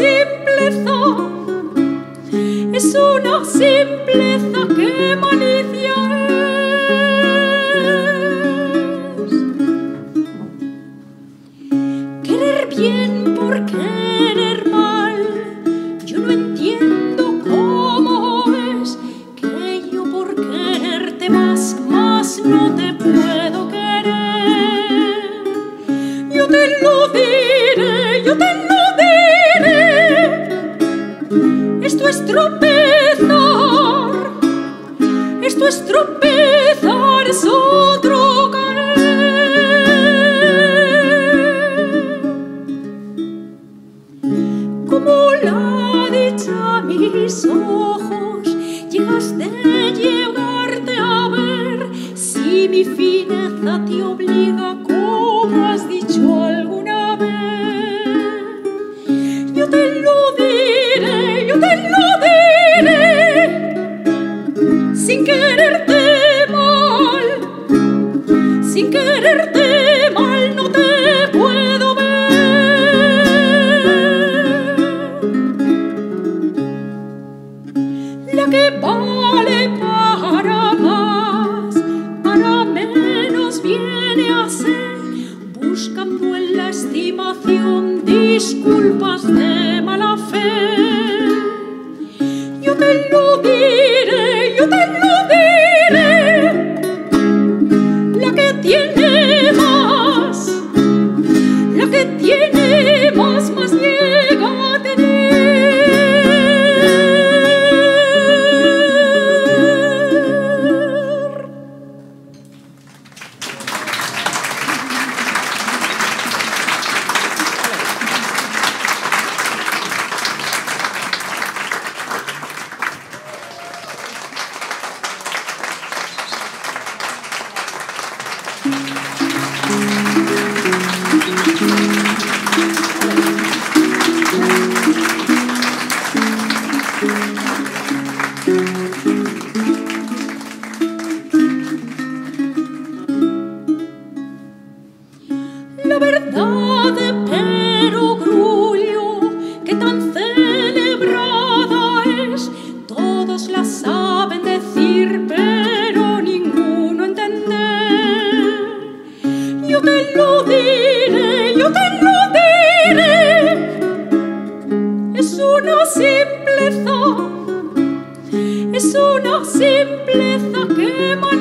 simpleza, es una simpleza que malicia es. Querer bien por querer mal, yo no entiendo cómo es que yo por quererte más no te puedo querer. Yo te lo diré, yo te lo diré. Esto es tropezar, esto es tropezar, es otro caer. Como la dicha a mis ojos llegas de llegarte a ver, si mi fineza te obliga, como has dicho alguna vez. Yo te lo diré, yo te lo diré, sin quererte mal, sin quererte mal, no te puedo ver. La que vale para más, para menos viene a ser, buscando en la estimación disculpas de mala fe. Yo te lo diré, yo te lo diré, la que tiene más, la que tiene más llega a tener. La verdad de Perogrullo, que tan celebrada es, todos la saben decir, pero ninguno entender. Yo te lo diré, yo te lo diré, es una simpleza que